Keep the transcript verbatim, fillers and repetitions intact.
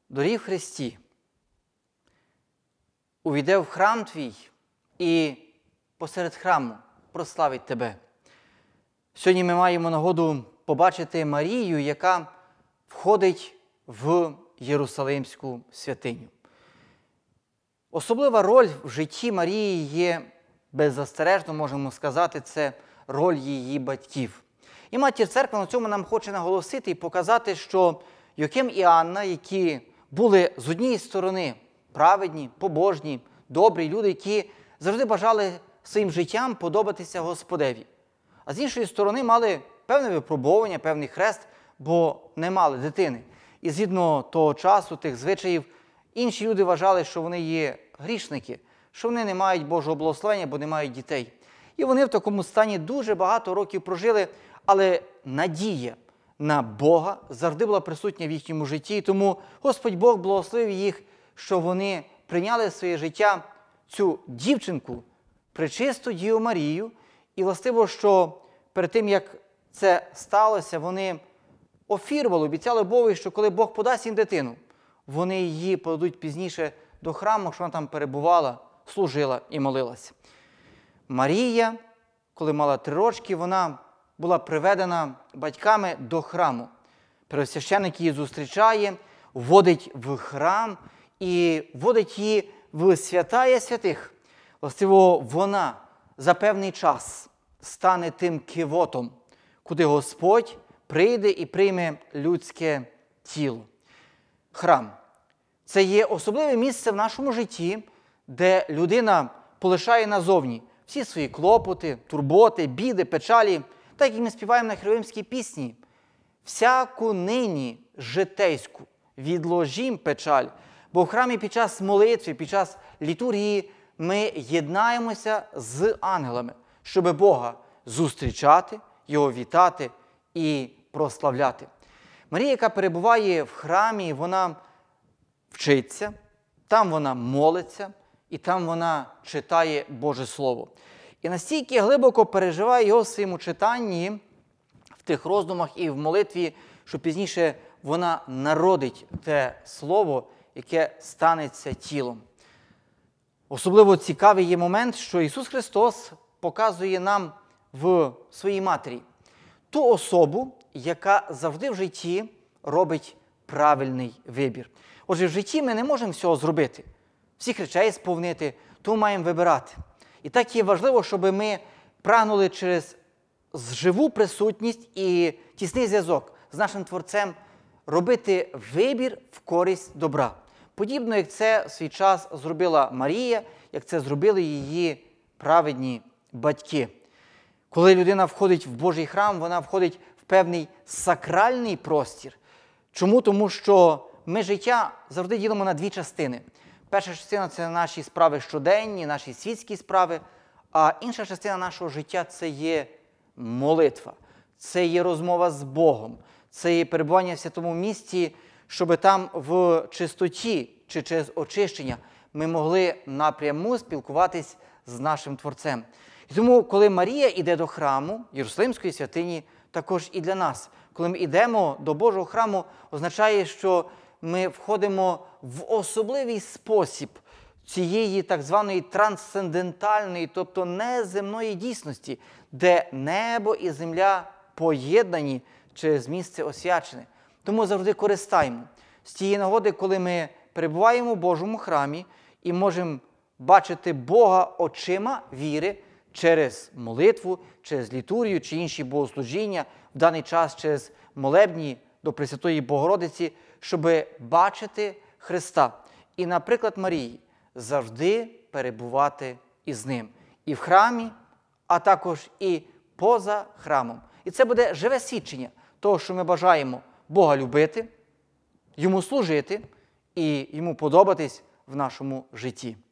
Дорі в Христі, увійде в храм твій і посеред храму прославить тебе. Сьогодні ми маємо нагоду побачити Марію, яка входить в Єрусалимську святиню. Особлива роль в житті Марії є, беззастережно можемо сказати, це роль її батьків. І Матір Церква на цьому нам хоче наголосити і показати, що Йоаким і Анна, які були з однієї сторони праведні, побожні, добрі люди, які завжди бажали своїм життям подобатися Господеві. А з іншої сторони мали певне випробування, певний хрест, бо не мали дитини. І згідно того часу, тих звичаїв, інші люди вважали, що вони є грішники, що вони не мають Божого благословення, бо не мають дітей. І вони в такому стані дуже багато років прожили, але надія на Бога завжди була присутня в їхньому житті. І тому Господь Бог благословив їх, що вони прийняли в своє життя цю дівчинку, пречисту Діву Марію. І властиво, що перед тим, як це сталося, вони офірували, обіцяли Богу, що коли Бог подасть їм дитину, вони її подадуть пізніше до храму, що вона там перебувала, служила і молилася. Марія, коли мала три рочки, вона була приведена батьками до храму. Первосвященник її зустрічає, вводить в храм і вводить її в святая святих. Властиво, вона за певний час стане тим кивотом, куди Господь прийде і прийме людське тіло. Храм – це є особливе місце в нашому житті, де людина полишає назовні всі свої клопоти, турботи, біди, печалі, так як ми співаємо на херовимській пісні. Всяку нині житейську відложім печаль, бо в храмі під час молитви, під час літургії ми єднаємося з ангелами, щоб Бога зустрічати, Його вітати і прославляти. Марія, яка перебуває в храмі, вона вчиться, там вона молиться, і там вона читає Боже Слово. І настільки глибоко переживає його в своєму читанні, в тих роздумах і в молитві, що пізніше вона народить те Слово, яке станеться тілом. Особливо цікавий є момент, що Ісус Христос показує нам в своїй матері ту особу, яка завжди в житті робить правильний вибір. Отже, в житті ми не можемо всього зробити, всіх речей сповнити, тому маємо вибирати. І так є важливо, щоб ми прагнули через живу присутність і тісний зв'язок з нашим Творцем робити вибір в користь добра. Подібно, як це в свій час зробила Марія, як це зробили її праведні батьки. Коли людина входить в Божий храм, вона входить в певний сакральний простір. Чому? Тому що ми життя завжди ділимо на дві частини. Перша частина – це наші справи щоденні, наші світські справи, а інша частина нашого життя – це є молитва, це є розмова з Богом, це є перебування в святому місці, щоб там в чистоті чи через очищення ми могли напряму спілкуватись з нашим Творцем. І тому, коли Марія йде до храму, Єрусалимської святині, також і для нас. Коли ми йдемо до Божого храму, означає, що ми входимо в особливий спосіб цієї так званої трансцендентальної, тобто неземної дійсності, де небо і земля поєднані через місце освячене. Тому завжди користаємо з тієї нагоди, коли ми перебуваємо в Божому храмі і можемо бачити Бога очима віри через молитву, через літургію чи інші богослужіння, в даний час через молебні до Пресвятої Богородиці, щоб бачити Христа. І, наприклад, Марії завжди перебувати із Ним. І в храмі, а також і поза храмом. І це буде живе свідчення того, що ми бажаємо Бога любити, Йому служити і Йому подобатись в нашому житті.